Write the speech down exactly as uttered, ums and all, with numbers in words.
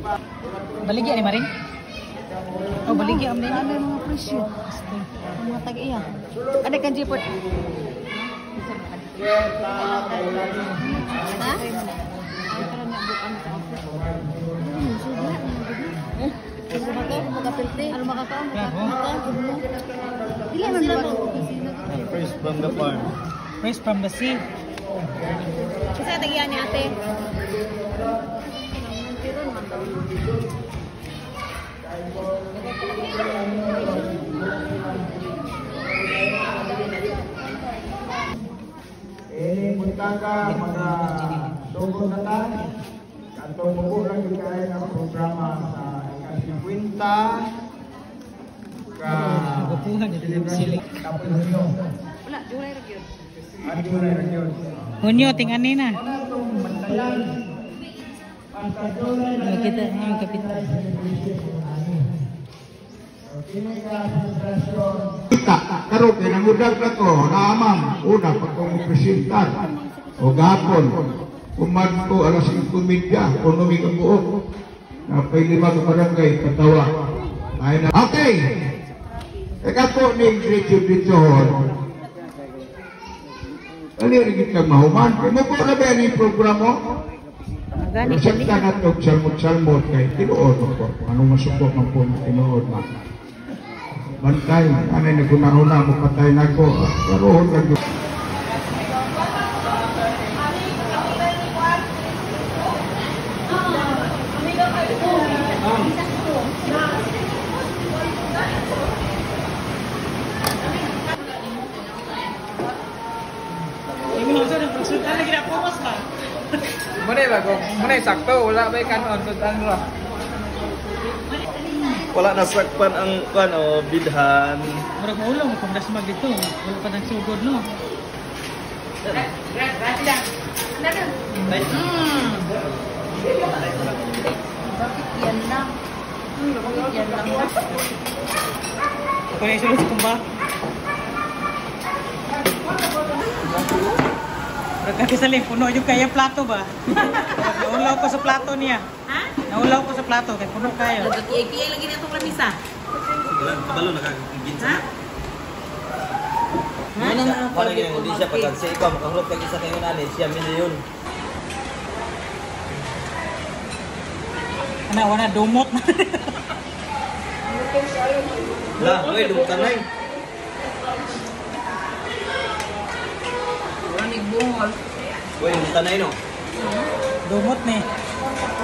Baligya ni Maring? Oh, baligya ang mga mga presyo. Mga tag-iya. Ano kan Jipot? Ha? Ano makakaon? Fresh from the farm. Fresh from the sea. Kasi tag-iya ni ate. Ini punta ka mga tungkol na ta. Kantong buko lang yung kaya ng programa sa ikasikwinta ka Nagupuhan ito na silik. Kapulunyo. Wala, July ra gyud. At July ra gyud. Hunyo, tinganin na. Bantayan. Pagka July na Kita ang kapitan. Kita, karon kay nangudag na to, naamam, una pag kong presentar, o gapon, umadto alas singko media, ekonomi ka buok, na pay lima ka barangay, katawa. Ay na, okay! Eka po ni Gretchen Ditohon, ano yung naging kang mahuman? Mo po na ba yan yung programo? Gani Masakta na ito, salmot-salmot kay tinuod mo po. Anong masukot man po na tinuod na? Bantay, ano yung nagunahuna mo patay na ko. Karoon lang yun. Mana ba ko? Mana sakto wala ba kanon tutan ro. Wala na sakpan ang kan o bidhan. Murag maulong kung dasmag dito. Wala pa nang sugod, no? Yan lang. Yan lang. Ako na isulod kung ba? Pagkakisaling, puno yung kaya plato ba? Naulaw ko sa plato niya. Ha? Naulaw ko sa plato, kaya puno kayo. Nagki-ki lagi na itong lamisa. Wala kabalo nakakagin Ha? Ano na para gyud hindi siya pagkansi ikaw makahulog kag isa kayo nani siya milyon. Ano, wala dumot na. Lah, oy dumutanay. Wala ni bungol. Oy dumutanay no. Dumot ni.